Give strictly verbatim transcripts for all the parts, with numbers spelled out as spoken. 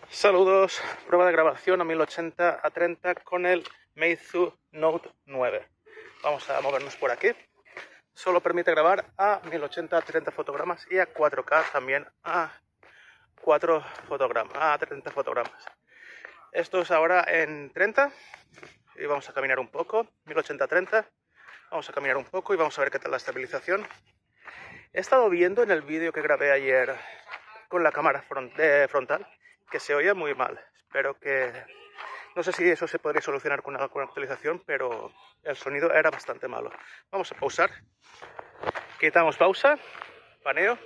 Saludos, prueba de grabación a mil ochenta a treinta con el Meizu Note nueve. Vamos a movernos por aquí. Solo permite grabar a mil ochenta a treinta fotogramas y a cuatro K también a cuatro fotogramas, a treinta fotogramas. Esto es ahora en treinta y vamos a caminar un poco, mil ochenta a treinta. Vamos a caminar un poco y vamos a ver qué tal la estabilización. He estado viendo en el vídeo que grabé ayer con la cámara front, de frontal que se oye muy mal. Espero que... No sé si eso se podría solucionar con una, con una actualización, pero el sonido era bastante malo. Vamos a pausar. Quitamos pausa, paneo.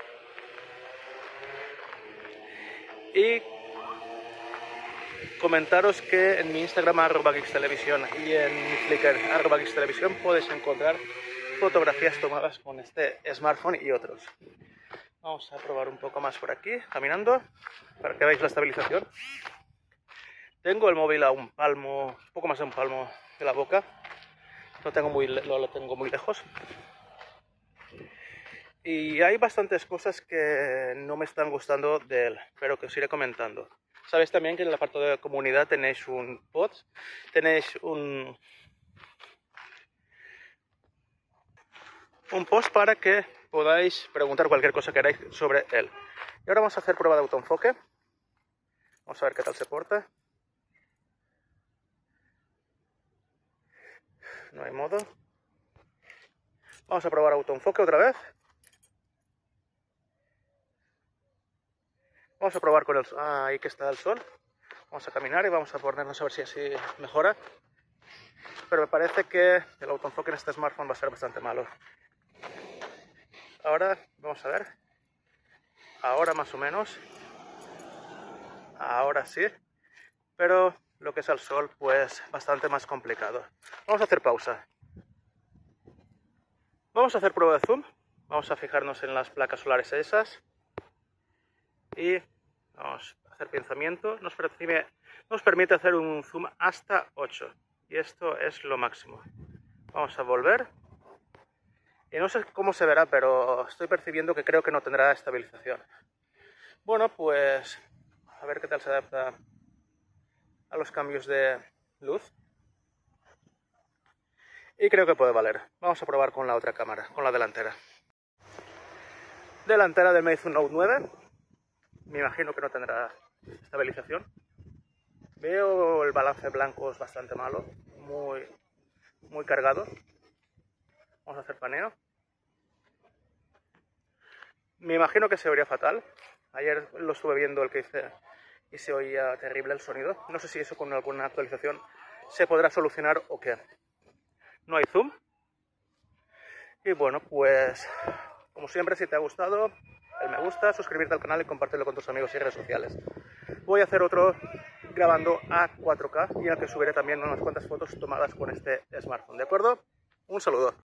Y comentaros que en mi Instagram arroba geekstelevisión y en mi Flickr arroba geekstelevisión podéis encontrar fotografías tomadas con este smartphone y otros. Vamos a probar un poco más por aquí, caminando, para que veáis la estabilización. Tengo el móvil a un palmo, un poco más de un palmo de la boca. No tengo muy, no lo tengo muy lejos. Y hay bastantes cosas que no me están gustando de él, pero que os iré comentando. Sabéis también que en la parte de comunidad tenéis un post, tenéis un, un post para que podáis preguntar cualquier cosa que queráis sobre él. Y ahora vamos a hacer prueba de autoenfoque. Vamos a ver qué tal se porta. No hay modo. Vamos a probar autoenfoque otra vez. Vamos a probar con el... Ah, ahí que está el sol. Vamos a caminar y vamos a ponernos a ver si así mejora. Pero me parece que el autoenfoque en este smartphone va a ser bastante malo. Ahora, vamos a ver. Ahora más o menos. Ahora sí. Pero lo que es el sol, pues bastante más complicado. Vamos a hacer pausa. Vamos a hacer prueba de zoom. Vamos a fijarnos en las placas solares esas. Y vamos a hacer pinzamiento. Nos permite, nos permite hacer un zoom hasta ocho. Y esto es lo máximo. Vamos a volver. Y no sé cómo se verá, pero estoy percibiendo que creo que no tendrá estabilización. Bueno, pues a ver qué tal se adapta a los cambios de luz. Y creo que puede valer. Vamos a probar con la otra cámara, con la delantera. Delantera del Meizu Note nueve. Me imagino que no tendrá estabilización. Veo el balance blanco es bastante malo, muy, muy cargado. Vamos a hacer paneo. Me imagino que se oiría fatal. Ayer lo estuve viendo el que hice y se oía terrible el sonido. No sé si eso con alguna actualización se podrá solucionar o qué. No hay zoom. Y bueno, pues como siempre, si te ha gustado, el me gusta, suscribirte al canal y compartirlo con tus amigos y redes sociales. Voy a hacer otro grabando a cuatro K y en el que subiré también unas cuantas fotos tomadas con este smartphone. ¿De acuerdo? Un saludo.